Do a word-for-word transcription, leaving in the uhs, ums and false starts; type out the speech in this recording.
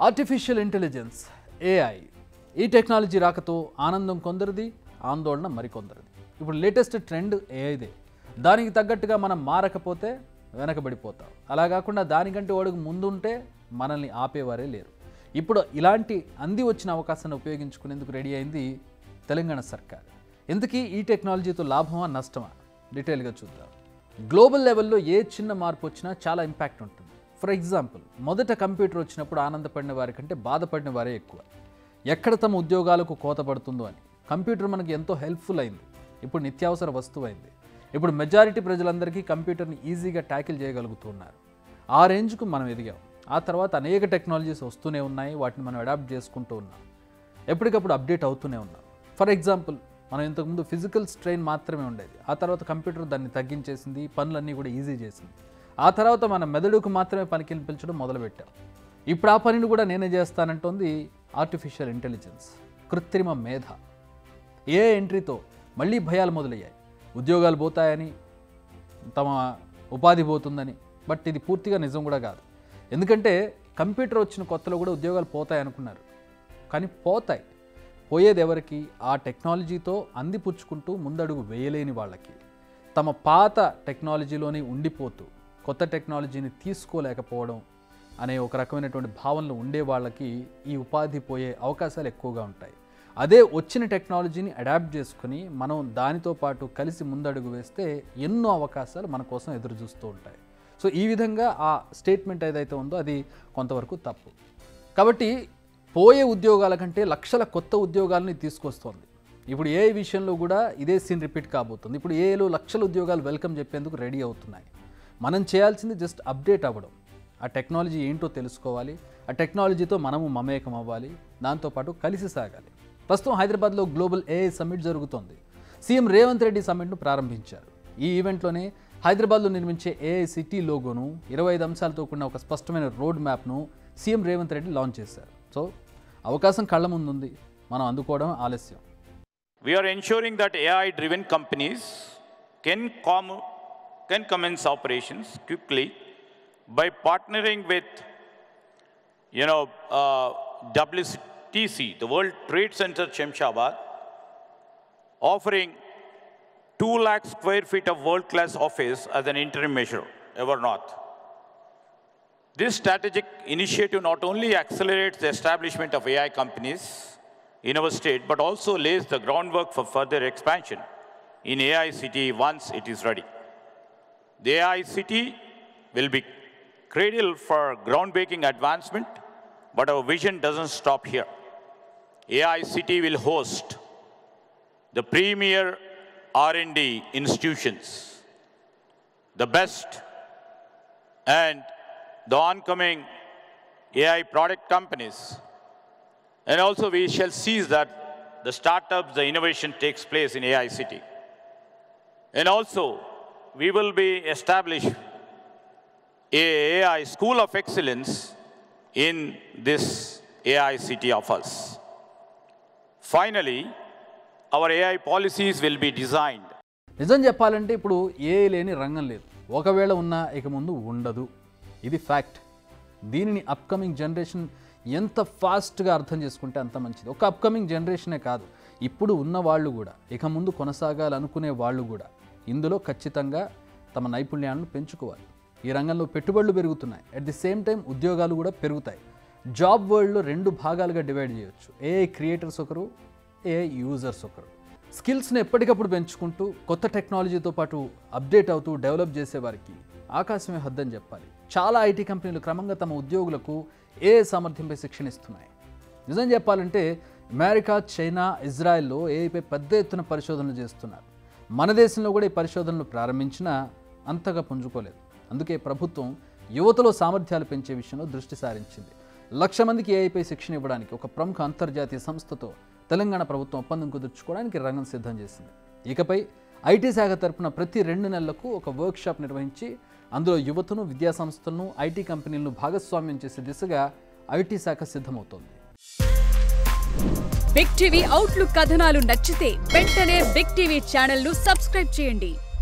Artificial intelligence AI ఈ technology రాకతో ఆనందం కొందరిది, ఆందోళన మరికొందరిది. ఇప్పుడు లేటెస్ట్ ట్రెండ్ ఏఐదే. దానికి తగ్గట్టుగా మనం మారకపోతే వెనకబడిపోతాం. అలా కాకుండా దానికంటే అడుగు ముందుంటే మనల్ని ఆపేవారే లేరు. ఇప్పుడు ఇలాంటి అంది వచ్చిన అవకాశాన్ని ఉపయోగించుకునేందుకు రెడీ అయింది తెలంగాణ సర్కార్. ఇందుకీ ఈ టెక్నాలజీతో లాభమా నష్టమా డీటెయిల్గా చూద్దాం. గ్లోబల్ లెవెల్లో ఏ చిన్న మార్పు వచ్చినా చాలా ఇంపాక్ట్ ఉంటుంది. ఫర్ ఎగ్జాంపుల్, మొదట కంప్యూటర్ వచ్చినప్పుడు ఆనందపడిన వారి కంటే బాధపడిన వారే ఎక్కువ. ఎక్కడ తమ ఉద్యోగాలకు కోత పడుతుందో అని. కంప్యూటర్ మనకు ఎంతో హెల్ప్ఫుల్ అయింది, ఇప్పుడు నిత్యావసర వస్తువు అయింది. ఇప్పుడు మెజారిటీ ప్రజలందరికీ కంప్యూటర్ని ఈజీగా ట్యాకిల్ చేయగలుగుతున్నారు. ఆ రేంజ్కు మనం ఎదిగాం. ఆ తర్వాత అనేక టెక్నాలజీస్ వస్తూనే ఉన్నాయి, వాటిని మనం అడాప్ట్ చేసుకుంటూ ఉన్నాం. ఎప్పటికప్పుడు అప్డేట్ అవుతూనే ఉన్నాం. ఫర్ ఎగ్జాంపుల్, మనం ఇంతకుముందు ఫిజికల్ స్ట్రెయిన్ మాత్రమే ఉండేది. ఆ తర్వాత కంప్యూటర్ దాన్ని తగ్గించేసింది, పనులన్నీ కూడా ఈజీ చేసింది. ఆ తర్వాత మన మెదడుకు మాత్రమే పనికి పిలిపించడం మొదలుపెట్టాం. ఇప్పుడు ఆ పనిని కూడా నేనే చేస్తానంటోంది ఆర్టిఫిషియల్ ఇంటెలిజెన్స్, కృత్రిమ మేధ. ఏ ఎంట్రీతో మళ్ళీ భయాలు మొదలయ్యాయి. ఉద్యోగాలు పోతాయని, తమ ఉపాధి పోతుందని. బట్ ఇది పూర్తిగా నిజం కూడా కాదు. ఎందుకంటే కంప్యూటర్ వచ్చిన కొత్తలో కూడా ఉద్యోగాలు పోతాయి అనుకున్నారు, కానీ పోతాయి. పోయేది ఎవరికి? ఆ టెక్నాలజీతో అందిపుచ్చుకుంటూ ముందడుగు వేయలేని వాళ్ళకి, తమ పాత టెక్నాలజీలోనే ఉండిపోతూ కొత్త టెక్నాలజీని తీసుకోలేకపోవడం అనే ఒక రకమైనటువంటి భావనలు ఉండే వాళ్ళకి ఈ ఉపాధి పోయే అవకాశాలు ఎక్కువగా ఉంటాయి. అదే వచ్చిన టెక్నాలజీని అడాప్ట్ చేసుకుని మనం దానితో పాటు కలిసి ముందడుగు వేస్తే ఎన్నో అవకాశాలు మన కోసం ఎదురు చూస్తూ ఉంటాయి. సో ఈ విధంగా ఆ స్టేట్మెంట్ ఏదైతే ఉందో అది కొంతవరకు తప్పు. కాబట్టి పోయే ఉద్యోగాల కంటే లక్షల కొత్త ఉద్యోగాలని తీసుకొస్తోంది. ఇప్పుడు ఏ విషయంలో కూడా ఇదే సీన్ రిపీట్ కాబోతుంది. ఇప్పుడు ఏలో లక్షల ఉద్యోగాలు వెల్కమ్ చెప్పేందుకు రెడీ అవుతున్నాయి. మనం చేయాల్సింది జస్ట్ అప్డేట్ అవ్వడం. ఆ టెక్నాలజీ ఏంటో తెలుసుకోవాలి, ఆ టెక్నాలజీతో మనము మమేకం అవ్వాలి, దాంతోపాటు కలిసి సాగాలి. ప్రస్తుతం హైదరాబాద్లో గ్లోబల్ ఏఐ సమ్మిట్ జరుగుతోంది. సీఎం రేవంత్ రెడ్డి సమ్మిట్ను ప్రారంభించారు. ఈ ఈవెంట్లోనే హైదరాబాద్లో నిర్మించే ఏఐ సిటీ లోగోను, ఇరవై ఐదు అంశాలతో కూడిన ఒక స్పష్టమైన రోడ్ మ్యాప్ను సీఎం రేవంత్ రెడ్డి లాంచ్ చేశారు. సో అవకాశం కళ్ళ ముందుంది, మనం అందుకోవడం ఆలస్యం. We are ensuring that A I-driven companies can, com- can commence operations quickly by partnering with, you know, uh, W T C, the World Trade Center Shamshabad, offering two lakh square feet of world-class office as an interim measure, ever not. This strategic initiative not only accelerates the establishment of A I companies in our state, but also lays the groundwork for further expansion in A I City once it is ready. The A I City will be cradle for groundbreaking advancement, but our vision doesn't stop here. A I City will host the premier R and D institutions, the best and the oncoming A I product companies. And also we shall seize that the startups, the innovation takes place in A I City. And also we will be establish a AI school of excellence in this A I city of us. Finally, our A I policies will be designed. నిజం చెప్పాలంటే ఇప్పుడు AI లేని రంగం లేదు. ఒకవేళ ఉన్నా ఇక ముందు ఉండదు. ఇది ఫ్యాక్ట్. దీనిని అప్కమింగ్ జనరేషన్ ఎంత ఫాస్ట్గా అర్థం చేసుకుంటే అంత మంచిది. ఒక అప్కమింగ్ జనరేషనే కాదు, ఇప్పుడు ఉన్న వాళ్ళు కూడా, ఇక ముందు కొనసాగాలనుకునే వాళ్ళు కూడా ఇందులో ఖచ్చితంగా తమ నైపుణ్యాలను పెంచుకోవాలి. ఈ రంగంలో పెట్టుబడులు పెరుగుతున్నాయి, అట్ ది సేమ్ టైం ఉద్యోగాలు కూడా పెరుగుతాయి. జాబ్ వరల్డ్లో రెండు భాగాలుగా డివైడ్ చేయొచ్చు. ఏఐ క్రియేటర్స్ ఒకరు, ఏఐ యూజర్స్ ఒకరు. స్కిల్స్ని ఎప్పటికప్పుడు పెంచుకుంటూ కొత్త టెక్నాలజీతో పాటు అప్డేట్ అవుతూ డెవలప్ చేసేవారికి ఆకాశమే హద్దని చెప్పాలి. చాలా ఐటీ కంపెనీలు క్రమంగా తమ ఉద్యోగులకు ఏఐ సామర్థ్యంపై శిక్షణ ఇస్తున్నాయి. నిజం చెప్పాలంటే అమెరికా, చైనా, ఇజ్రాయెల్లో ఏఐపై పెద్ద ఎత్తున పరిశోధనలు చేస్తున్నారు. మన దేశంలో కూడా ఈ పరిశోధనలు ప్రారంభించినా అంతగా పుంజుకోలేదు. అందుకే ప్రభుత్వం యువతలో సామర్థ్యాలు పెంచే విషయంలో దృష్టి సారించింది. లక్ష మందికి ఏఐపై శిక్షణ ఇవ్వడానికి ఒక ప్రముఖ అంతర్జాతీయ సంస్థతో తెలంగాణ ప్రభుత్వం ఒప్పందం కుదుర్చుకోవడానికి రంగం సిద్ధం చేసింది. ఇకపై ఐటీ శాఖ తరపున ప్రతి రెండు నెలలకు ఒక వర్క్షాప్ నిర్వహించి అందులో యువతను, విద్యా సంస్థలను, ఐటీ కంపెనీలను భాగస్వామ్యం చేసే దిశగా ఐటీ శాఖ సిద్ధమవుతోంది. బిగ్ టీవీ అవుట్లుక్ కథనాలు నచ్చితే వెంటనే బిగ్ టీవీ ఛానల్ ను సబ్స్క్రైబ్ చేయండి.